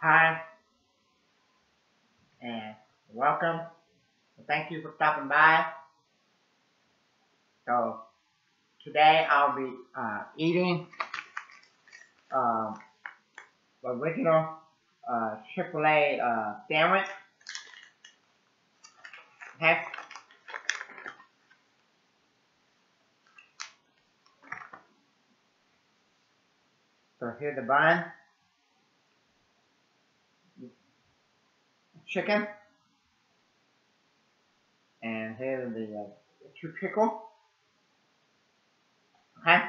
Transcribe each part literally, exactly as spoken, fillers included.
Hi, and welcome. Thank you for stopping by. So today I'll be uh, eating um, original uh, Chick Fil A uh, sandwich. Okay, so here's the bun, chicken, and here's the uh, two pickle. Okay,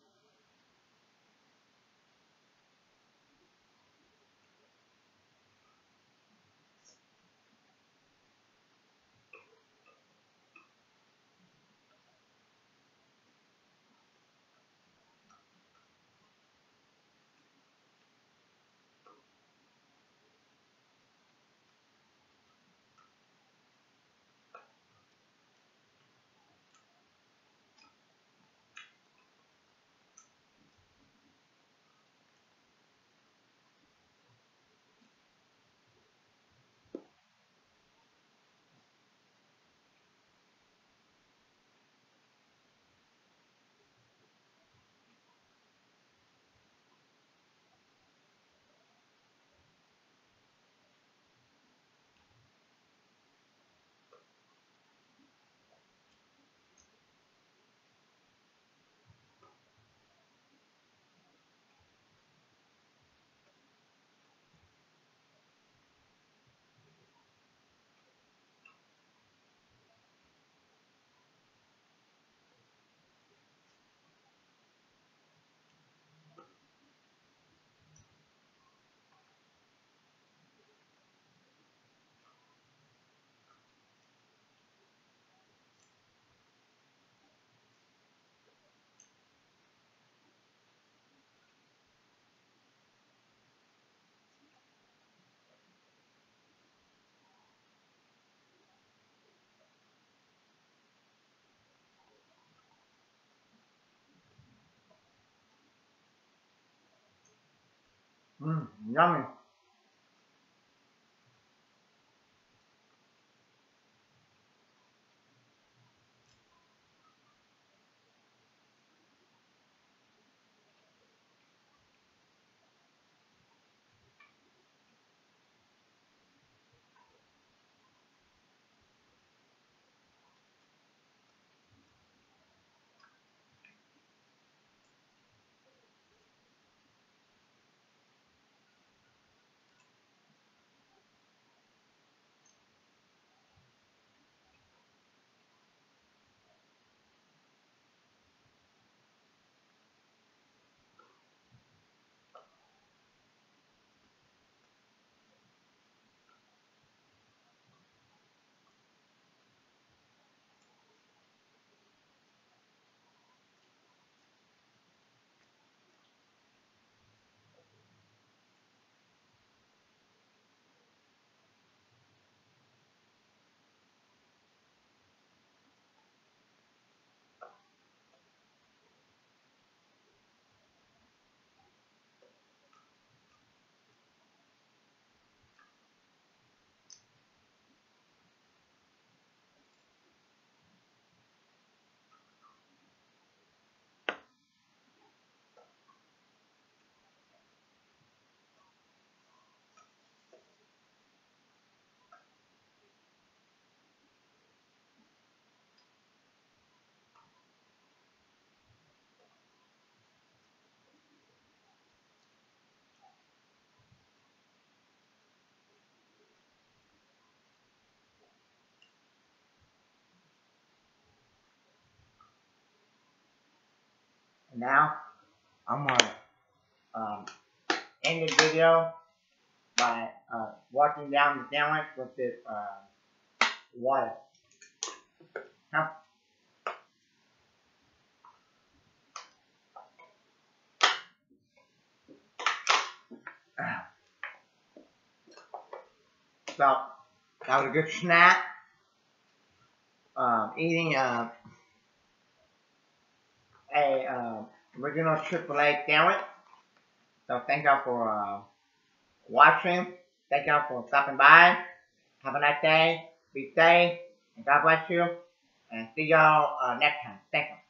mm, yummy. And now I'm gonna um, end the video by uh, washing down the sandwich with this uh, water. Now, so that was a good snack. Um, eating uh, a uh, original Chick Fil A sandwich. So thank y'all for uh, watching. Thank y'all for stopping by. Have a nice day. Be safe. And God bless you. And see y'all uh, next time. Thank you.